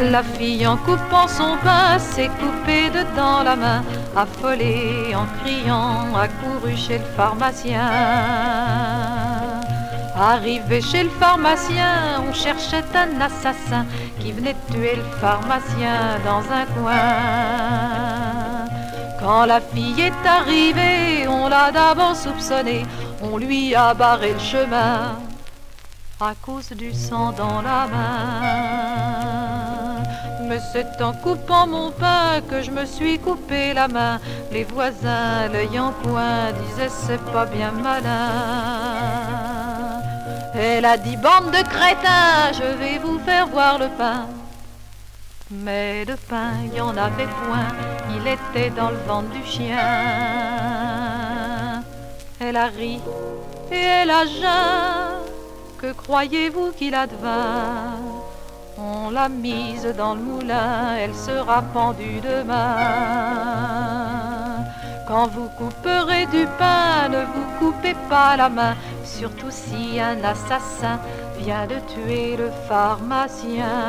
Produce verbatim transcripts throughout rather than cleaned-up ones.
La fille en coupant son pain s'est coupée dedans la main. Affolée en criant, accourut chez le pharmacien. Arrivé chez le pharmacien, on cherchait un assassin qui venait de tuer le pharmacien dans un coin. Quand la fille est arrivée, on l'a d'abord soupçonnée, on lui a barré le chemin à cause du sang dans la main. Mais c'est en coupant mon pain que je me suis coupé la main. Les voisins, l'œil en coin, disaient c'est pas bien malin. Elle a dit bande de crétins, je vais vous faire voir le pain. Mais le pain, il y en avait point, il était dans le ventre du chien. Elle a ri et elle a jeun. Que croyez-vous qu'il advint? On l'a mise dans le moulin, elle sera pendue demain. Quand vous couperez du pain, ne vous coupez pas la main, surtout si un assassin vient de tuer le pharmacien.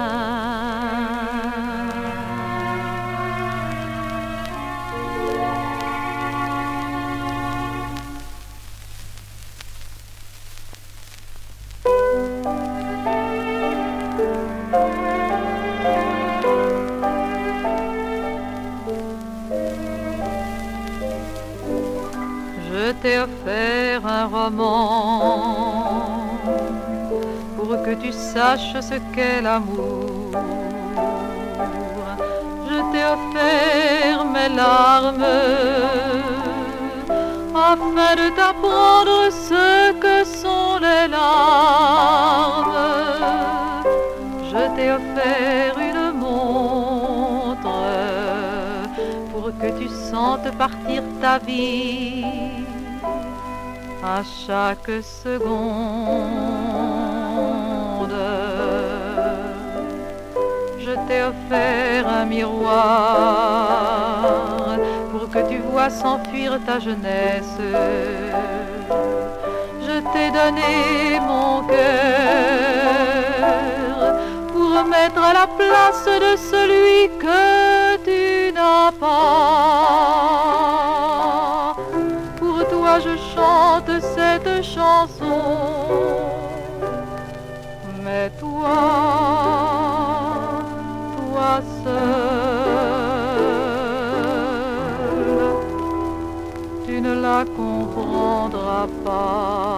Je t'ai offert un roman pour que tu saches ce qu'est l'amour. Je t'ai offert mes larmes afin de t'apprendre ce que sont les larmes. Je t'ai offert une montre pour que tu sentes partir ta vie à chaque seconde. Je t'ai offert un miroir pour que tu vois s'enfuir ta jeunesse. Je t'ai donné mon cœur pour mettre à la place de celui que tu n'as pas. Pour toi je chante cette chanson, mais toi, toi seul, tu ne la comprendras pas.